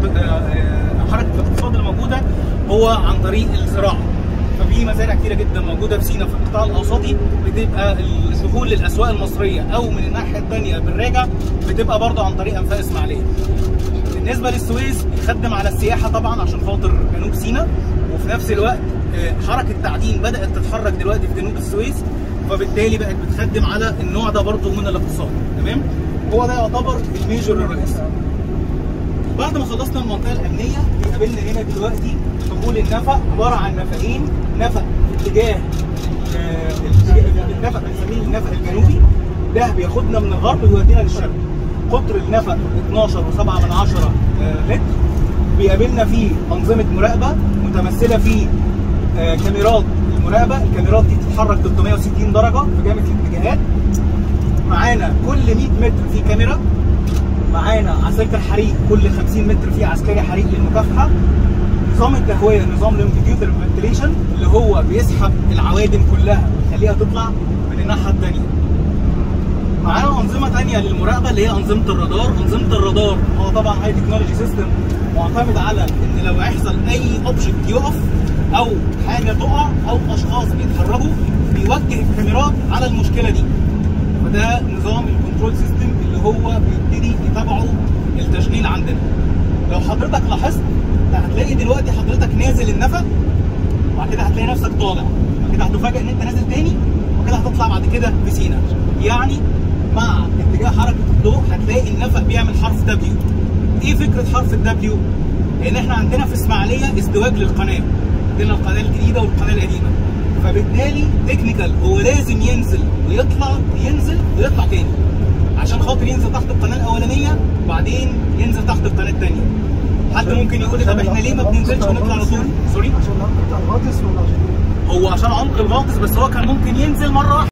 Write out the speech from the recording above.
حركه الاقتصاد اللي موجوده هو عن طريق الزراعه. ففي مزارع كتيره جدا موجوده في سيناء في القطاع الاوسطي بتبقى الدخول للاسواق المصريه، او من الناحيه الثانيه بالراجع بتبقى برضه عن طريق انفاق اسماعيليه. بالنسبه للسويس بيخدم على السياحه طبعا عشان خاطر جنوب سيناء، وفي نفس الوقت حركه تعدين بدات تتحرك دلوقتي في جنوب السويس، فبالتالي بقت بتخدم على النوع ده برضه من الاقتصاد. تمام؟ هو ده يعتبر الميجور الرئيسي. بعد ما خلصنا المنطقه الامنيه بيقابلنا هنا دلوقتي دخول النفق، عباره عن نفقين، نفق في اتجاه النفق بنسميه النفق الجنوبي، ده بياخدنا من الغرب ويودينا للشرق. قطر النفق 12.7 متر. بيقابلنا فيه انظمه مراقبه متمثله في كاميرات المراقبه، الكاميرات دي بتتحرك 360 درجه في جميع الاتجاهات. معانا كل 100 متر في كاميرا، معانا عساكر حريق كل 50 متر في عسكري حريق للمكافحه. نظام التهويه نظام الامبيديوتر فنتيليشن اللي هو بيسحب العوادم كلها ويخليها تطلع من الناحيه الثانيه. معانا انظمه ثانيه للمراقبه اللي هي انظمه الرادار. انظمه الرادار هو طبعا هاي تكنولوجي سيستم معتمد على ان لو يحصل اي اوبجكت يقف او حاجه تقع او اشخاص بيتحركوا بيوجه الكاميرات على المشكله دي. فده نظام الكنترول سيستم اللي هو بيبتدي يتابعه التشغيل عندنا. لو حضرتك لاحظت هتلاقي دلوقتي حضرتك نازل النفق، وبعد كده هتلاقي نفسك طالع، وبعد كده هتفاجئ ان انت نازل تاني، وكده هتطلع بعد كده في سيناء. يعني مع اتجاه حركه الضوء هتلاقي النفق بيعمل حرف دبليو. ايه فكره حرف الدبليو؟ لان احنا عندنا في اسماعيليه ازدواج للقناه، عندنا القناه الجديده والقناه القديمه، فبالتالي تكنيكال هو لازم ينزل ويطلع، ينزل ويطلع تاني عشان خاطر ينزل تحت القناه الاولانيه وبعدين ينزل تحت القناه الثانيه. حد ممكن يقول لي طب احنا ليه ما بننزلش ونطلع على طول؟ سوري؟ عشان العمق بتاع الغاطس ولا عشان هو عشان عمق الغاطس، بس هو كان ممكن ينزل مره واحده.